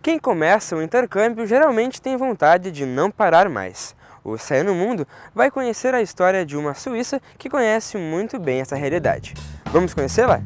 Quem começa o intercâmbio geralmente tem vontade de não parar mais. O Saia no Mundo vai conhecer a história de uma suíça que conhece muito bem essa realidade. Vamos conhecê-la?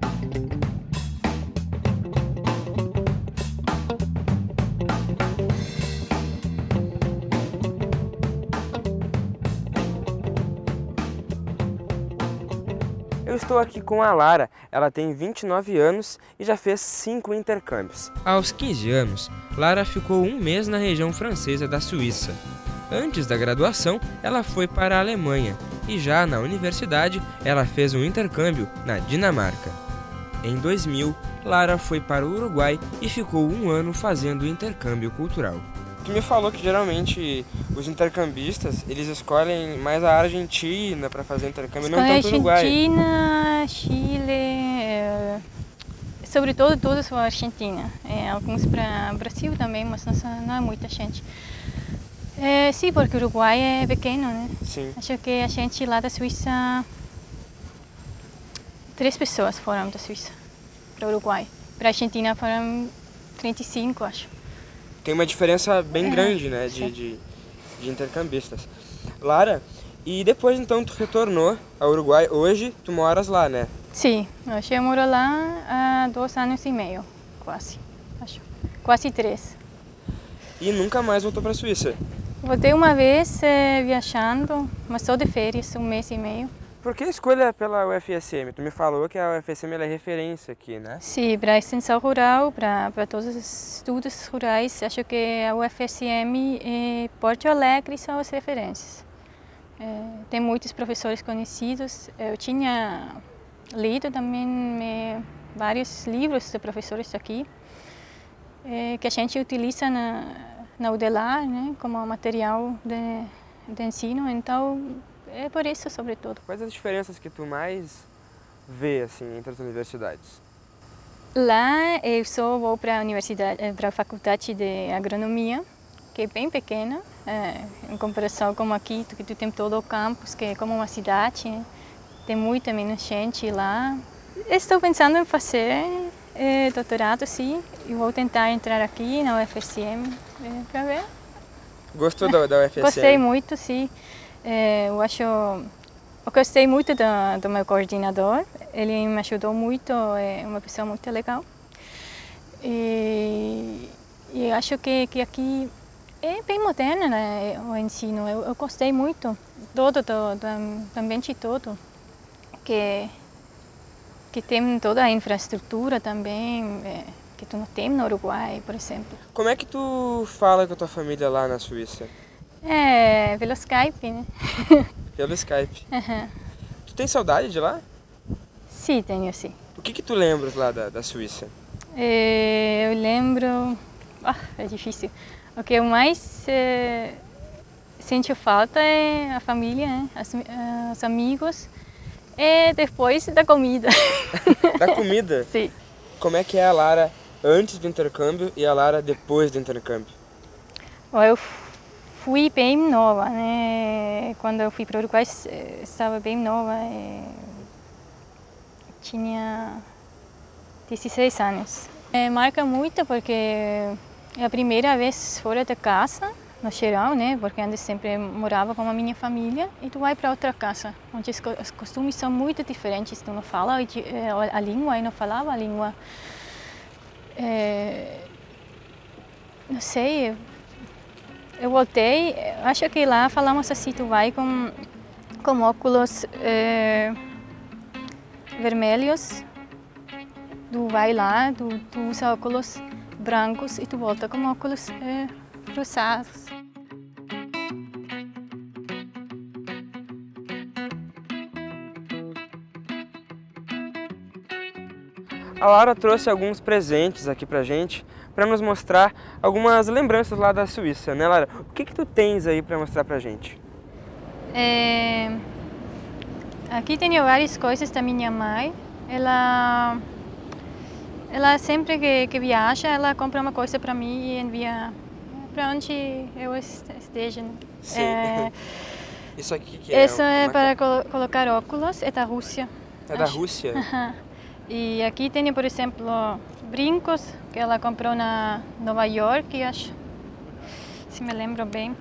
Eu estou aqui com a Lara, ela tem 29 anos e já fez 5 intercâmbios. Aos 15 anos, Lara ficou um mês na região francesa da Suíça. Antes da graduação, ela foi para a Alemanha e já na universidade, ela fez um intercâmbio na Dinamarca. Em 2000, Lara foi para o Uruguai e ficou um ano fazendo intercâmbio cultural. Tu me falou que geralmente os intercambistas, eles escolhem mais a Argentina para fazer intercâmbio, não tanto o Uruguai. Argentina, Chile, sobretudo todos para a Argentina. Alguns para o Brasil também, mas não é muita gente. Sim, porque o Uruguai é pequeno, né? Sim. Acho que a gente lá da Suíça, 3 pessoas foram da Suíça para o Uruguai. Para a Argentina foram 35, acho. Tem uma diferença bem grande, né, de intercambistas. Lara, e depois então tu retornou ao Uruguai, hoje tu moras lá, né? Sim, hoje eu moro lá há 2 anos e meio, quase, acho. Quase 3. E nunca mais voltou para a Suíça? Voltei uma vez viajando, mas só de férias, 1 mês e meio. Por que a escolha pela UFSM? Tu me falou que a UFSM é referência aqui, né? Sim, para a extensão rural, para todos os estudos rurais, acho que a UFSM e Porto Alegre são as referências. Tem muitos professores conhecidos. Eu tinha lido também vários livros de professores aqui, que a gente utiliza na UDELAR, né, como material de ensino, então é por isso, sobretudo. Quais as diferenças que tu mais vê assim, entre as universidades? Lá eu só vou para a universidade, para a faculdade de agronomia, que é bem pequena, em comparação com aqui, que tu tem todo o campus, que é como uma cidade, né? Tem muita menos gente lá. Estou pensando em fazer doutorado, sim, e vou tentar entrar aqui na UFSM para ver. Gostou da UFSM? Gostei muito, sim. Eu gostei muito do meu coordenador, ele me ajudou muito, é uma pessoa muito legal. E acho que aqui é bem moderno, né, o ensino, eu gostei muito do ambiente todo, que tem toda a infraestrutura também, que tu não tem no Uruguai, por exemplo. Como é que tu fala com a tua família lá na Suíça? Pelo Skype, né? Pelo Skype. Tu tem saudade de lá? Sim, tenho sim. O que tu lembras lá da Suíça? Eu lembro... é difícil. O que eu mais sinto falta é a família, né? Os amigos e depois da comida. Da comida? Sim. Como é que é a Lara antes do intercâmbio e a Lara depois do intercâmbio? Eu fui bem nova, né? Quando eu fui para o Uruguai, estava bem nova. Tinha 16 anos. Marca muito porque é a primeira vez fora de casa, no geral, né? Porque antes sempre morava com a minha família e tu vai para outra casa, onde os costumes são muito diferentes. Tu não fala a língua e não falava a língua. Não sei. Eu voltei, acho que lá falamos assim, tu vai com óculos vermelhos, tu vai lá, tu usa óculos brancos e tu volta com óculos rosados. A Lara trouxe alguns presentes aqui pra gente, para nos mostrar algumas lembranças lá da Suíça, né, Lara? O que tu tens aí para mostrar pra gente? Aqui tenho várias coisas da minha mãe. Ela sempre que viaja, ela compra uma coisa para mim e envia para onde eu esteja. Sim. Isso aqui que é? Isso é para colocar óculos, é da Rússia. É da Rússia? E aqui tenho, por exemplo, brincos, que que ela comprou na Nova York, acho, se me lembro bem.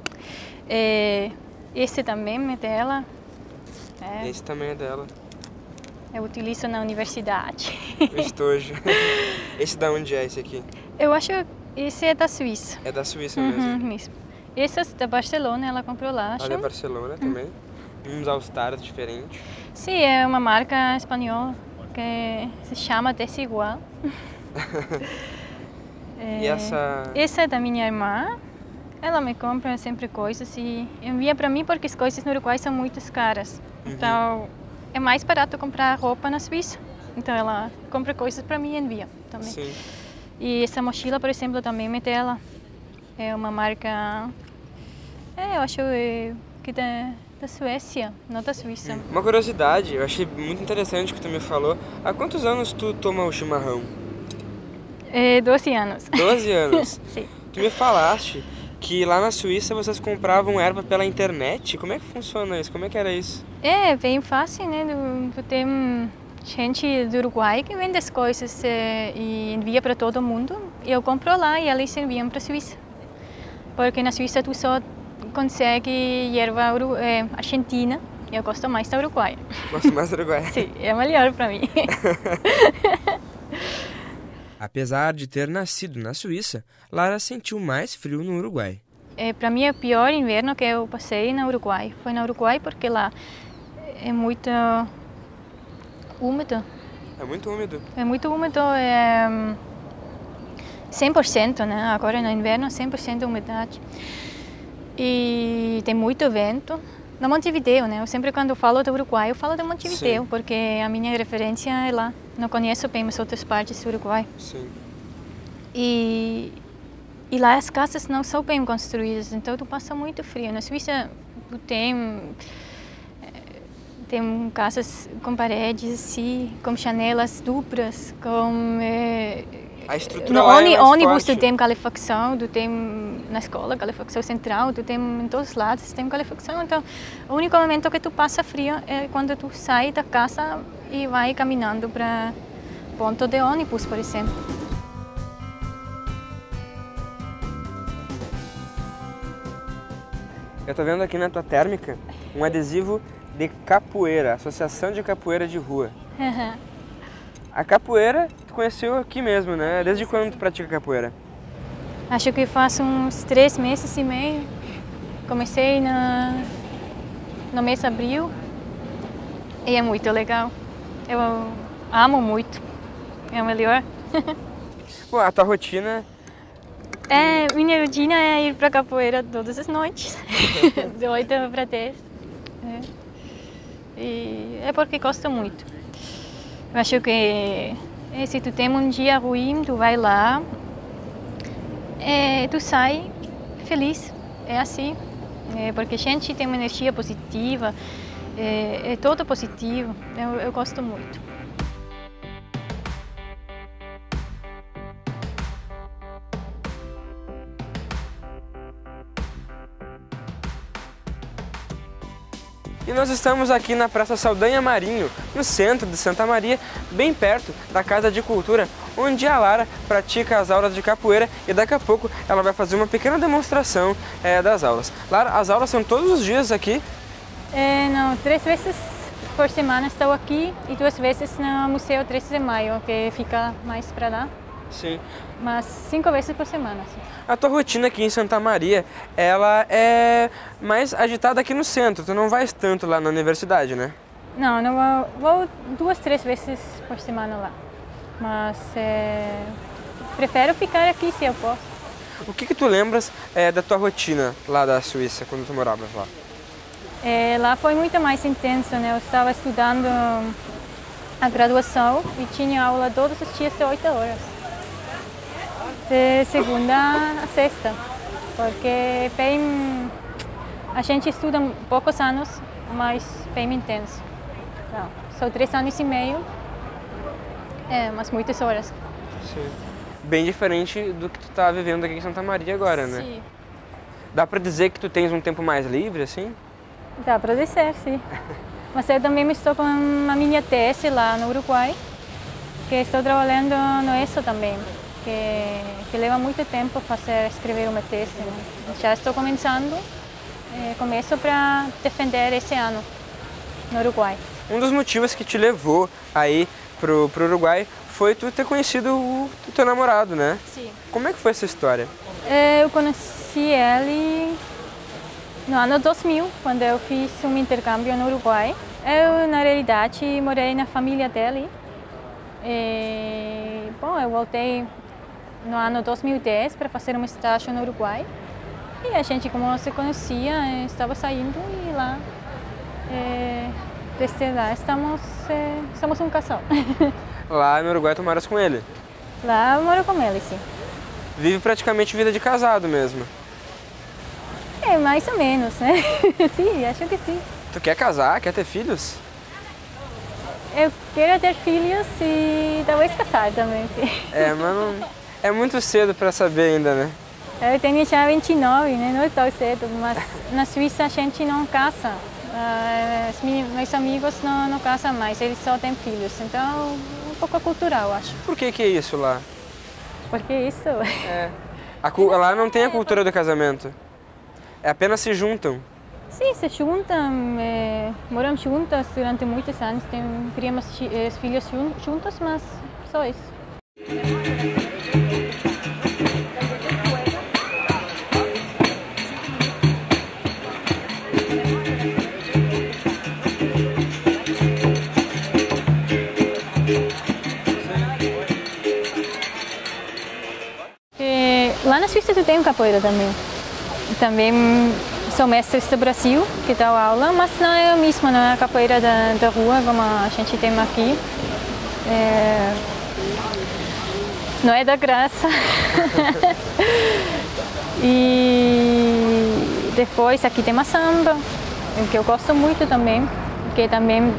Esse também é dela. Esse também é dela. Eu utilizo na universidade. O estojo. Esse da onde é esse aqui? Eu acho que esse é da Suíça. É da Suíça mesmo. Essas da Barcelona, ela comprou lá, acho. A da Barcelona também. Uns All-Stars diferentes. Sim, é uma marca espanhola que se chama Desigual. E essa? Essa é da minha irmã. Ela me compra sempre coisas e envia para mim porque as coisas no Uruguai são muito caras. Então é mais barato comprar roupa na Suíça. Então ela compra coisas para mim e envia também. Sim. E essa mochila, por exemplo, também é dela. É uma marca, eu acho que da Suécia, não da Suíça. Uma curiosidade, eu achei muito interessante o que tu me falou. Há quantos anos tu toma o chimarrão? 12 anos. 12 anos? Sim. Tu me falaste que lá na Suíça vocês compravam erva pela internet. Como é que funciona isso? Como é que era isso? É bem fácil, né? Tem gente do Uruguai que vende as coisas e envia para todo mundo. Eu compro lá e eles enviam para a Suíça. Porque na Suíça tu só consegue erva argentina. Eu gosto mais da Uruguai. Gosto mais do Uruguai? Sim, é melhor para mim. Apesar de ter nascido na Suíça, Lara sentiu mais frio no Uruguai. Para mim, o pior inverno que eu passei no Uruguai foi no Uruguai porque lá é muito úmido. É muito úmido? É muito úmido, 100%, né? Agora no inverno, 100% de umidade. E tem muito vento. No Montevideo, né? Eu sempre quando falo do Uruguai, eu falo de Montevideo, sim, porque a minha referência é lá. Não conheço bem as outras partes do Uruguai. Sim. E lá as casas não são bem construídas, então tu passa muito frio. Na Suíça tem casas com paredes assim, com janelas duplas, com a estrutura lá é mais ônibus forte. tu tem calefacção, tu tem na escola calefacção central, tu tem em todos os lados tem calefacção. Então o único momento que tu passa frio é quando tu sai da casa e vai caminhando para ponto de ônibus, por exemplo. Eu tô vendo aqui na tua térmica um adesivo de capoeira, Associação de Capoeira de Rua. A capoeira tu conheceu aqui mesmo, né? Desde quando tu pratica capoeira? Acho que faz uns 3 meses e meio. Comecei no mês de abril e é muito legal. Eu amo muito, é o melhor. Bom, a tua rotina? Minha rotina é ir para capoeira todas as noites, de 8 para 10. E é porque gosto muito. Eu acho que se tu tem um dia ruim, tu vai lá, tu sai feliz, é assim. Porque a gente tem uma energia positiva, é todo positivo, eu gosto muito. E nós estamos aqui na Praça Saldanha Marinho, no centro de Santa Maria, bem perto da Casa de Cultura, onde a Lara pratica as aulas de capoeira e daqui a pouco ela vai fazer uma pequena demonstração das aulas. Lara, as aulas são todos os dias aqui? Não, 3 vezes por semana estou aqui e 2 vezes no Museu 13 de Maio, que fica mais para lá. Sim. Mas 5 vezes por semana, sim. A tua rotina aqui em Santa Maria, ela é mais agitada aqui no centro, tu não vais tanto lá na universidade, né? Não, vou 2, 3 vezes por semana lá, mas prefiro ficar aqui se eu posso. O que tu lembras da tua rotina lá da Suíça, quando tu moravas lá? Lá foi muito mais intenso, né? Eu estava estudando a graduação e tinha aula todos os dias de 8 horas. De segunda a sexta, porque a gente estuda poucos anos, mas bem intenso. Então, são 3 anos e meio, mas muitas horas. Sim. Bem diferente do que tu tá vivendo aqui em Santa Maria agora, né? Sim. Dá pra dizer que tu tens um tempo mais livre, assim? Dá para dizer, sim. Mas eu também estou com a minha tese lá no Uruguai, que estou trabalhando no ESO também. que leva muito tempo escrever uma tese. Né? Já estou começando, começo para defender esse ano no Uruguai. Um dos motivos que te levou aí pro Uruguai foi tu ter conhecido o teu namorado, né? Sim. Como é que foi essa história? Eu conheci ele no ano 2000, quando eu fiz um intercâmbio no Uruguai. Eu, na realidade, morei na família dele. Bom, eu voltei no ano 2010 para fazer um estágio no Uruguai. E a gente, como se conhecia, estava saindo e lá, desde lá, somos um casal. Lá no Uruguai tu moras com ele? Lá eu moro com ele, sim. Vive praticamente vida de casado mesmo? Mais ou menos, né? Sim, acho que sim. Tu quer casar? Quer ter filhos? Eu quero ter filhos e talvez casar também, sim. Mas não, é muito cedo para saber ainda, né? Eu tenho já 29, né? Não é tão cedo, mas na Suíça a gente não casa. Meus amigos não casam mais, eles só têm filhos, então um pouco cultural, acho. Por que é isso lá? Porque isso? Lá não tem a cultura do casamento, apenas se juntam. Sim, se juntam, moram juntas durante muitos anos, criamos filhos juntos, mas só isso. Lá na Suíça tu tem capoeira também. Também são mestres do Brasil que dão aula, mas não é o mesmo, não é a capoeira da rua como a gente tem aqui. Não é da graça. E depois aqui tem a samba, que eu gosto muito também, que também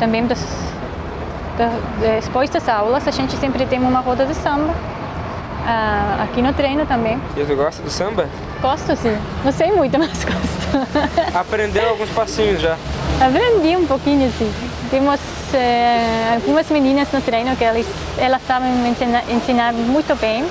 depois das aulas a gente sempre tem uma roda de samba. Aqui no treino também. E tu gosta do samba? Gosto, sim. Não sei muito, mas gosto. Aprendeu alguns passinhos já? Aprendi um pouquinho, sim. Temos algumas meninas no treino que elas sabem me ensinar muito bem.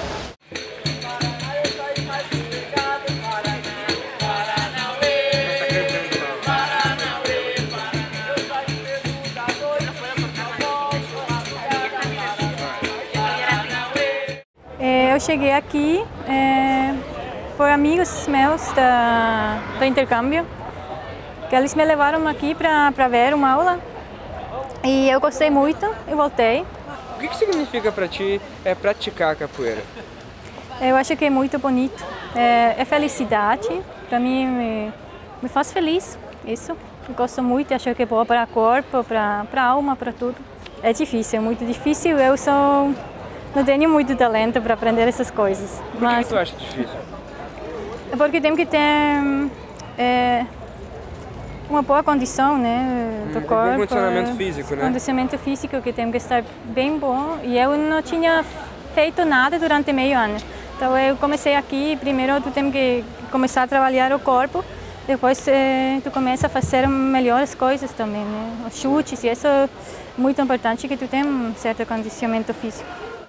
Eu cheguei aqui por amigos meus do intercâmbio, que eles me levaram aqui para ver uma aula e eu gostei muito e voltei. O que significa para ti praticar a capoeira? Eu acho que é muito bonito, é felicidade, para mim me faz feliz, isso. Eu gosto muito, acho que é bom para o corpo, para a alma, para tudo. É difícil, é muito difícil, não tenho muito talento para aprender essas coisas. Por que tu acha difícil? Porque tem que ter uma boa condição, né, do corpo. Um condicionamento físico, né? Condicionamento físico que tem que estar bem bom. E eu não tinha feito nada durante meio ano. Então eu comecei aqui, primeiro tu tem que começar a trabalhar o corpo, depois tu começa a fazer melhores coisas também, né? Os chutes, e isso é muito importante que tu tenha um certo condicionamento físico.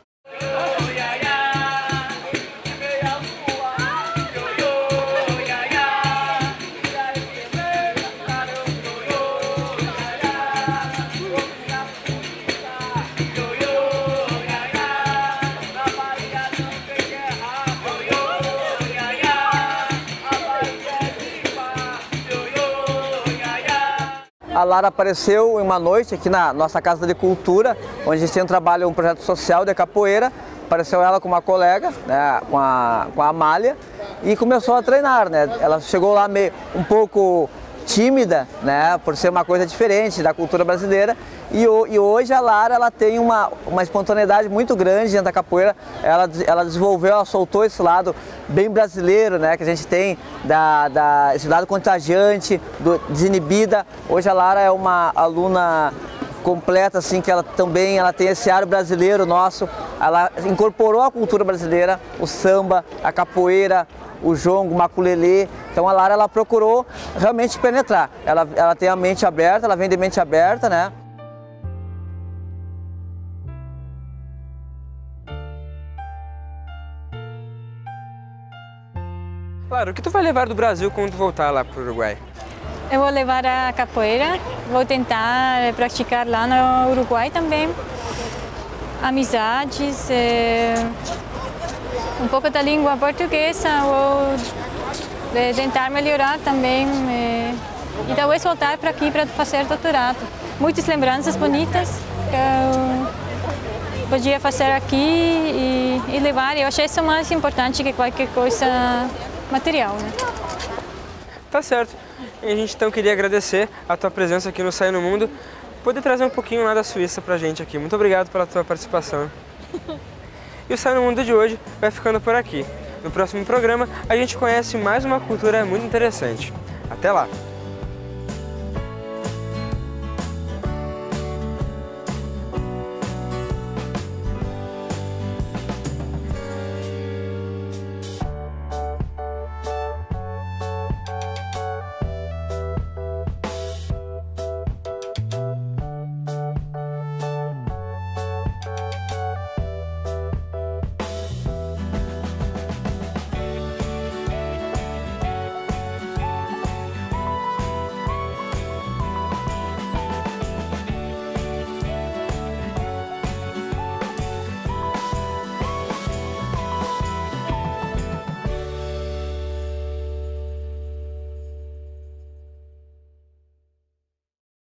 A Lara apareceu em uma noite aqui na nossa Casa de Cultura, onde a gente tem um projeto social de capoeira. Apareceu ela com uma colega, né, com a Amália, e começou a treinar, né? Ela chegou lá meio um pouco tímida, né, por ser uma coisa diferente da cultura brasileira, e hoje a Lara ela tem uma espontaneidade muito grande dentro da capoeira. Ela desenvolveu, ela soltou esse lado bem brasileiro, né, que a gente tem, esse lado contagiante, desinibida. Hoje a Lara é uma aluna completa, assim, que ela tem esse ar brasileiro nosso. Ela incorporou a cultura brasileira, o samba, a capoeira, o jongo, o maculelê. Então a Lara ela procurou realmente penetrar. Ela tem a mente aberta, ela vem de mente aberta, né? Claro, o que tu vai levar do Brasil quando tu voltar lá para o Uruguai? Eu vou levar a capoeira, vou tentar praticar lá no Uruguai também. Amizades, um pouco da língua portuguesa, vou tentar melhorar também e talvez voltar para aqui para fazer doutorado. Muitas lembranças bonitas que eu podia fazer aqui e levar. Eu achei isso mais importante que qualquer coisa material, né? Tá certo. E a gente então queria agradecer a tua presença aqui no Sai no Mundo, poder trazer um pouquinho lá da Suíça pra gente aqui. Muito obrigado pela tua participação. E o Sai no Mundo de hoje vai ficando por aqui. No próximo programa a gente conhece mais uma cultura muito interessante. Até lá!